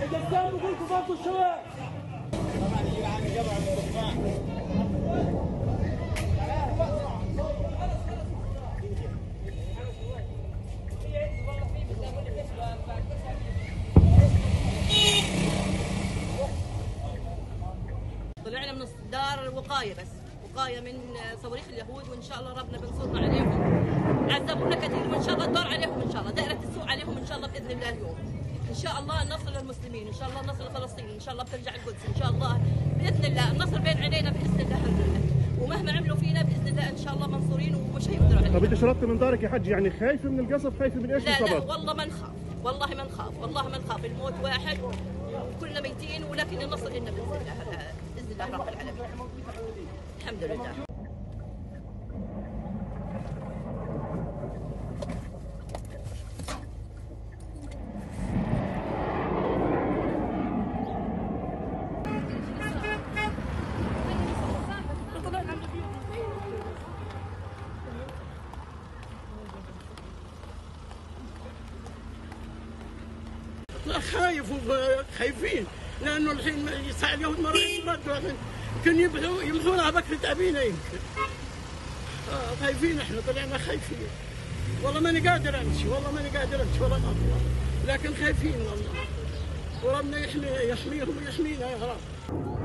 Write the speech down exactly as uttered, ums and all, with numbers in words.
قسام يقول فوق الشوارع. طلعنا من الدار وقايه بس، وقايه من صواريخ اليهود، وان شاء الله ربنا بنصرنا عليهم. عذبونا كثير وان شاء الله الدور عليهم ان شاء الله، دائره السوء عليهم ان شاء الله باذن الله اليوم. ان شاء الله النصر للمسلمين، ان شاء الله النصر لفلسطين، ان شاء الله بترجع القدس ان شاء الله باذن الله، النصر بين عينينا باذن الله. ومهما عملوا فينا باذن الله ان شاء الله منصورين ومش هيقدروا علينا. طب انت شردت من دارك يا حج، يعني خايفه من القصف، خايفه من ايش بالضبط؟ لا بالضبط؟ لا والله ما نخاف، والله ما نخاف، والله ما نخاف، الموت واحد وكلنا ميتين، ولكن النصر لنا باذن الله، باذن الله رب العالمين. الحمد لله. خايف وخايفين لانه الحين يسعى اليهود مره يردوا يمكن يمحوا يمحونها بكره ابينا يمكن. آه خايفين احنا، طلعنا خايفين والله ماني قادر امشي، والله ماني قادر امشي ولا اطلع، لكن خايفين والله، وربنا يحمي يحميهم ويحمينا يا رب.